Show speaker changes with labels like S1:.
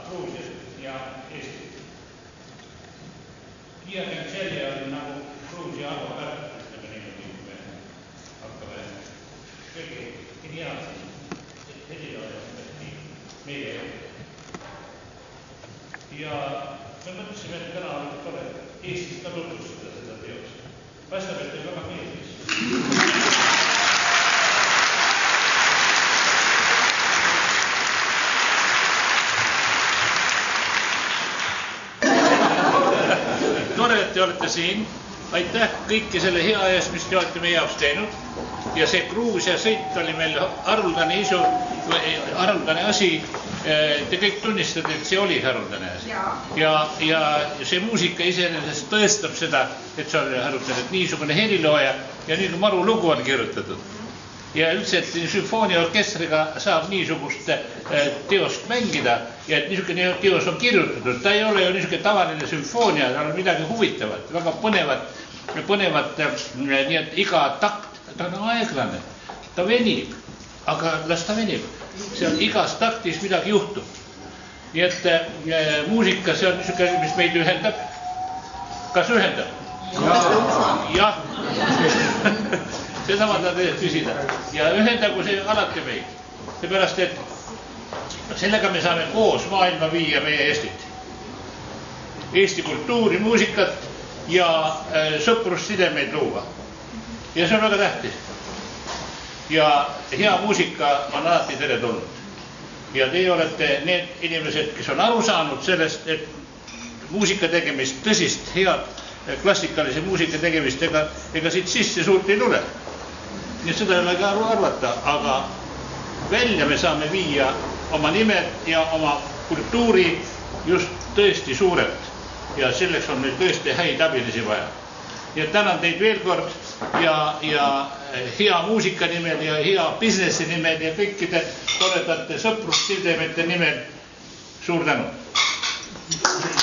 S1: Gruusias ja Eestis. Kiia Kentšeli on nagu Gruusia advokaat, ütleme niimoodi, kui me hakkame kõigi geniaalsed helilooja meie juurde. Ja me mõtlesime, et täna oleks tore Eestis ka tutvustada seda teost. Paistab, et teil väga meeldis. Tore, et te olete siin. Aitäh kõiki selle hea eest, mis te olete meie jaoks teinud. Ja see Gruusia sõit oli meil haruldane asi. Te kõik tunnistate, et see oli haruldane asi. Ja see muusika iseenesest tõestab seda, et see oli haruldane, et niisugune helilooja ja nii maru lugu on kirjutatud. Ja üldse, et sümfooniaorkestriga saab niisugust teost mängida ja et niisugune teos on kirjutatud. Ta ei ole ju niisugune tavaline sümfoonia, ta on midagi huvitavat, väga põnevat, nii et iga takt, ta on aeglane, ta venib, aga las ta venib. See on igas taktis midagi juhtub. Nii et muusika, see on niisugune, mis meid ühendab. Kas ühendab? Jah. Seda ma tahan teile küsida. Ja ühendagu see alati meid. Seepärast, et sellega me saame koos maailma viia meie Eestit. Eesti kultuuri, muusikat ja sõprussidemeid luua. Ja see on väga tähtis. Ja hea muusika on alati tere tulnud. Ja teie olete need inimesed, kes on aru saanud sellest, et muusika tegemist, tõsist, head klassikalise muusika tegemist, ega siit sisse suurt ei tule. Nii et seda ei ole ka aru arvata, aga välja me saame viia oma nimed ja oma kultuuri just tõesti suurelt. Ja selleks on meil tõesti häid abilisi vaja. Nii et tänan teid veel kord ja hea muusika nimel ja hea businessi nimel ja kõikide toredate sõprussidemete nimel suur tänu.